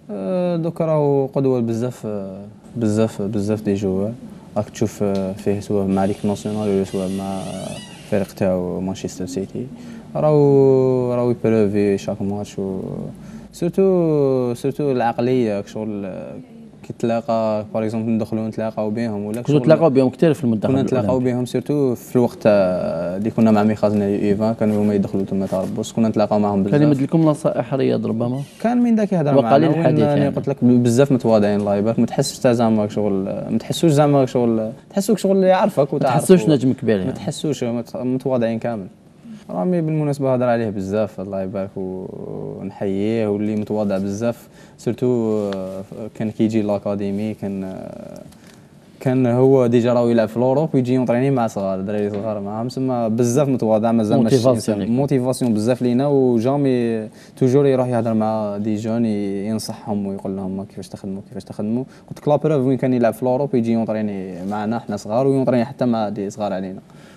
دوكا راهو قدوة بزاف بزاف دي جوار. راك تشوف فيه سواء مع ليك ناسيونال ولا سواء مع الفريق تاعو مانشستر سيتي. راهو يبروفي شاك ماتش و سورتو العقلية شغل كي تلاقى باغ اكزومبل ندخلو نتلاقاو بهم ولا كنتو تلاقاو بهم كثير في المنتخب كنا نتلاقاو بهم سورتو في الوقت اللي كنا مع ميخازنا ايفان كانوا هما يدخلوا تما تربص كنا نتلاقاو معاهم بزاف. كان يمد لكم نصائح رياض ربما كان من ذاك يهضر معنا وقليل الحديث يعني. قلت لك بزاف متواضعين الله يبارك ما تحسش تاع زعما شغل ما تحسوش زعما شغل تحسوك شغل يعرفك ما تحسوش نجم كبير يعني. ما تحسوش متواضعين كامل. رامي بالمناسبة هضر عليه بزاف الله يبارك ونحييه واللي متواضع بزاف سورتو كان كيجي لاكاديمي كان هو ديجا راهو يلعب في الاوروب ويجي يونطريني مع صغار دراري صغار معاهم تما بزاف متواضع مازال موتيفاسيون بزاف لينا وجامي توجور يروح يهضر مع دي جون ينصحهم ويقول لهم كيفاش تخدموا قلت لك لا بروف وين كان يلعب في الاوروب يجي يونطريني معنا حنا صغار ويونطريني حتى مع دي صغار علينا.